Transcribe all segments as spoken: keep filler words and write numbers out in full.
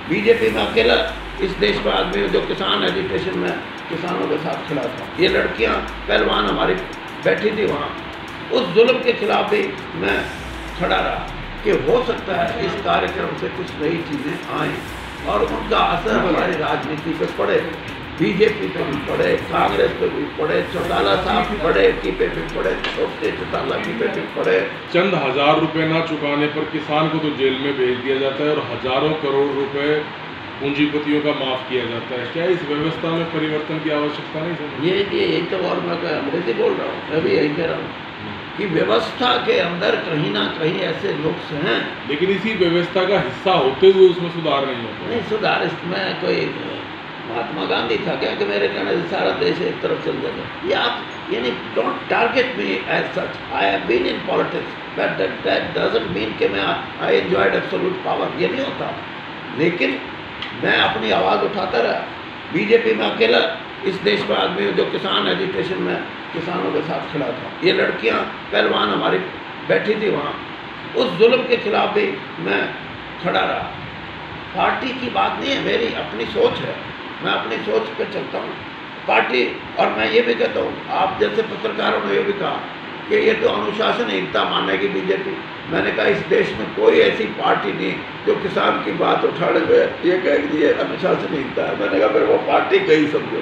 BJP में अकेला इस देश में आदमी जो किसान एजुटेशन में किसानों के साथ खड़ा था। ये लड़कियां पहलवान हमारी बैठी थी वहाँ, उस जुल्म के खिलाफ भी मैं खड़ा रहा कि हो सकता है इस कार्यक्रम से कुछ नई चीज़ें आएँ और उनका असर हमारी राजनीति पे पड़े, बीजेपी पे भी पड़े, कांग्रेस पे भी पड़े, चौटाला साहब बड़े की पे भी पड़े, छोटे चौटाला की पे भी पड़े। चंद हजार रुपए ना चुकाने पर किसान को तो जेल में भेज दिया जाता है और हजारों करोड़ रुपए पूंजीपतियों का माफ किया जाता है। क्या इस व्यवस्था में परिवर्तन की आवश्यकता नहीं समझ? ये यही तो और मैं अंग्रेजी बोल रहा हूँ, मैं भी यही कह रहा हूँ कि व्यवस्था के अंदर कहीं ना कहीं ऐसे नुक्स हैं, लेकिन इसी व्यवस्था का हिस्सा होते हुए उसमें सुधार नहीं होता। नहीं, सुधार इसमें कोई महात्मा गांधी था क्या कि मेरे कहने से सारा देश एक तरफ चल जाएगा? ये आप यानी don't target me as such, I have been in politics, but that that doesn't mean कि मैं आई एंजॉयड एब्सोल्यूट पावर, ये नहीं होता। लेकिन मैं अपनी आवाज़ उठाता रहा। बीजेपी में अकेला इस देश में आदमी जो किसान एजुटेशन में किसानों के साथ खड़ा था। ये लड़कियां पहलवान हमारी बैठी थी वहाँ, उस जुल्म के खिलाफ भी मैं खड़ा रहा। पार्टी की बात नहीं है, मेरी अपनी सोच है, मैं अपनी सोच पे चलता हूँ। पार्टी, और मैं ये भी कहता हूँ, आप जैसे पत्रकारों ने ये भी कहा कि ये तो अनुशासनहीनता मानेगी बीजेपी। मैंने कहा इस देश में कोई ऐसी पार्टी नहीं जो किसान की बात उठाने में ये कह दिए अनुशासनहीनता है। मैंने कहा फिर वो पार्टी कहीं समझो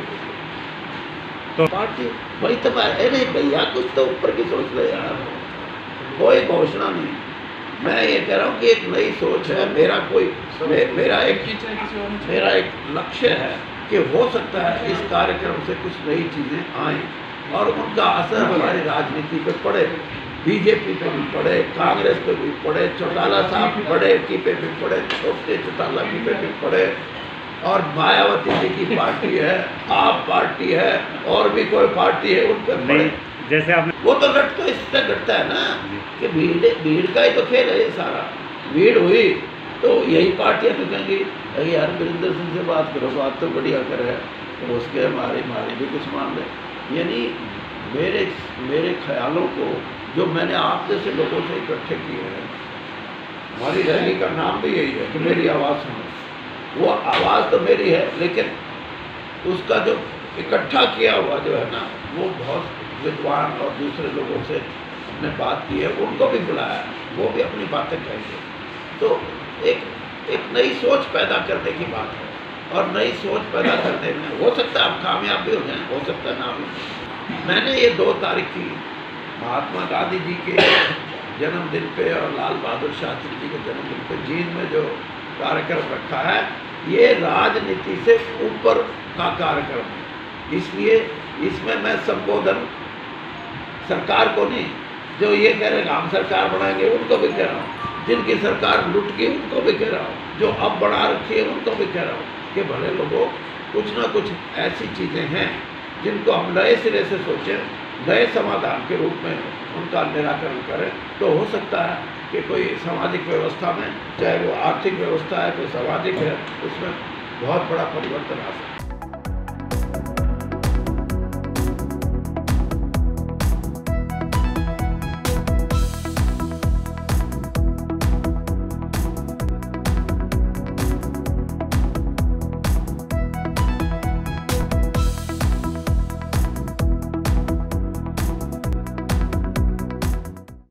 तो पार्टी वही तो अरे नहीं भैया, कुछ तो ऊपर की सोच ले यार, कोई घोषणा नहीं। मैं ये कह रहा हूँ कि एक नई सोच है, मेरा कोई मे, मेरा एक मेरा एक लक्ष्य है कि हो सकता है इस कार्यक्रम से कुछ नई चीज़ें आएँ और उनका असर हमारी राजनीति पे पड़े, बीजेपी पे भी पड़े, कांग्रेस पे भी पड़े, चौटाला साहब बड़े की पे भी पड़े, छोटे चौटाला की पे भी पड़े, और मायावती जी की पार्टी है, आप पार्टी है, और भी कोई पार्टी है, उन पर पड़े। जैसे आपने वो तो लट तो इससे घटता है ना कि भीड़ भीड़ का ही तो खेल है ये सारा। भीड़ हुई तो यही पार्टियाँ तो कहेंगी अरे यार बिरेंदर सिंह से बात करो, बात तो बढ़िया करे है, तो उसके हमारी हमारी भी कुछ मान ले। यानी मेरे मेरे ख्यालों को जो मैंने आप जैसे लोगों से इकट्ठे किए हैं, हमारी रैली का नाम भी यही है कि मेरी आवाज़ सुनो। वो आवाज़ तो मेरी है, लेकिन उसका जो इकट्ठा किया हुआ जो है ना, वो बहुत विद्वान और दूसरे लोगों से हमने बात की है, उनको भी बुलाया, वो भी अपनी बातें कहेंगे। तो एक एक नई सोच पैदा करने की बात है, और नई सोच पैदा करने में हो सकता है आप कामयाब भी हो जाएं, हो सकता है ना भी। मैंने ये दो तारीख की महात्मा गांधी जी के जन्मदिन पे और लाल बहादुर शास्त्री जी के जन्मदिन पे जींद में जो कार्यक्रम रखा है, ये राजनीति से ऊपर का कार्यक्रम है। इसलिए इसमें मैं संबोधन सरकार को नहीं, जो ये कह रहे हैं हम सरकार बनाएंगे उनको भी कह रहा हूँ, जिनकी सरकार लुट गई उनको भी कह रहा हूँ, जो अब बढ़ा रखी है उनको भी कह रहा हूँ कि भले लोगों कुछ ना कुछ ऐसी चीज़ें हैं जिनको हम नए सिरे से सोचें, नए समाधान के रूप में उनका निराकरण करें, तो हो सकता है कि कोई सामाजिक व्यवस्था में, चाहे वो आर्थिक व्यवस्था है, कोई सामाजिक है, उसमें बहुत बड़ा परिवर्तन आ सकता है।